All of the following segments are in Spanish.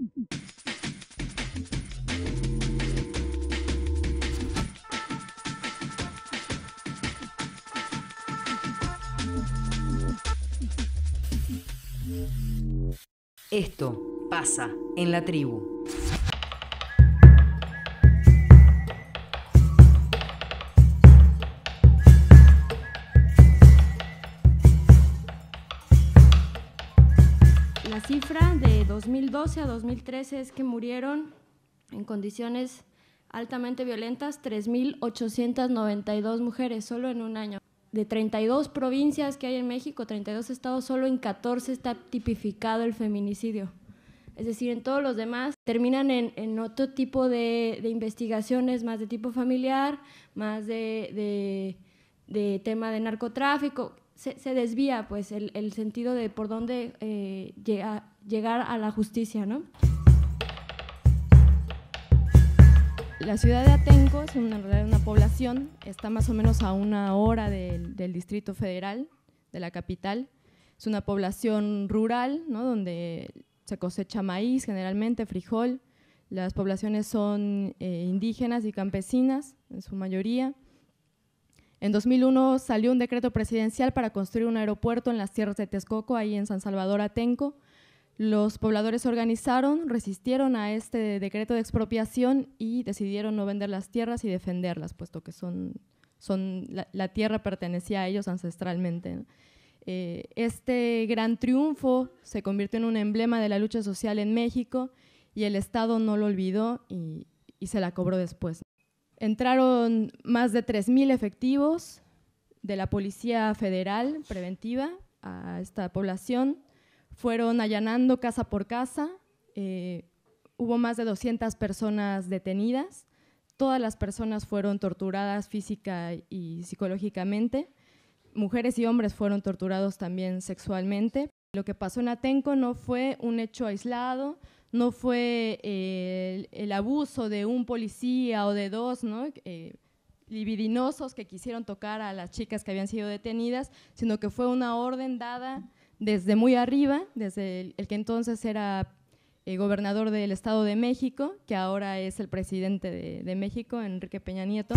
Esto pasa en la tribu. La cifra de 2012 a 2013 es que murieron en condiciones altamente violentas 3.892 mujeres solo en un año. De 32 provincias que hay en México, 32 estados, solo en 14 está tipificado el feminicidio. Es decir, en todos los demás terminan en otro tipo de investigaciones, más de tipo familiar, más de tema de narcotráfico. Se desvía pues el sentido de por dónde llegar a la justicia, ¿no? La ciudad de Atenco es una población, está más o menos a 1 hora del Distrito Federal, de la capital. Es una población rural, ¿no?, donde se cosecha maíz, generalmente frijol. Las poblaciones son indígenas y campesinas, en su mayoría. En 2001 salió un decreto presidencial para construir un aeropuerto en las tierras de Texcoco, ahí en San Salvador, Atenco. Los pobladores se organizaron, resistieron a este decreto de expropiación y decidieron no vender las tierras y defenderlas, puesto que la tierra pertenecía a ellos ancestralmente, ¿no? Este gran triunfo se convirtió en un emblema de la lucha social en México y el Estado no lo olvidó y se la cobró después. Entraron más de 3.000 efectivos de la Policía Federal preventiva a esta población. Fueron allanando casa por casa, hubo más de 200 personas detenidas, todas las personas fueron torturadas física y psicológicamente, mujeres y hombres fueron torturados también sexualmente. Lo que pasó en Atenco no fue un hecho aislado, no fue el abuso de un policía o de dos, ¿no?, libidinosos que quisieron tocar a las chicas que habían sido detenidas, sino que fue una orden dada desde muy arriba, desde el que entonces era gobernador del Estado de México, que ahora es el presidente de México, Enrique Peña Nieto.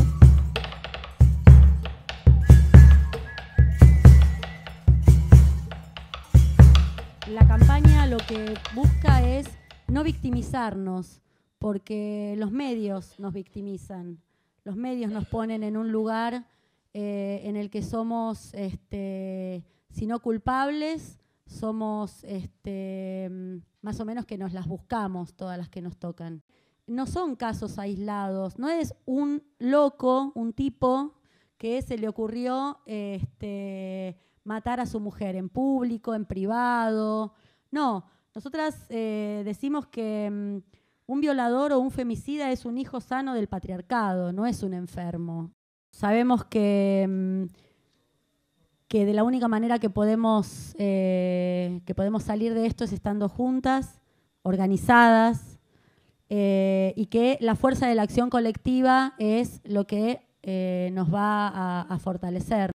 La campaña lo que busca es no victimizarnos, porque los medios nos victimizan, los medios nos ponen en un lugar en el que somos, si no culpables, somos más o menos que nos las buscamos todas las que nos tocan. No son casos aislados, no es un loco, un tipo que se le ocurrió matar a su mujer en público, en privado. No, nosotras decimos que un violador o un femicida es un hijo sano del patriarcado, no es un enfermo. Sabemos que de la única manera que podemos salir de esto es estando juntas, organizadas, y que la fuerza de la acción colectiva es lo que nos va a fortalecer.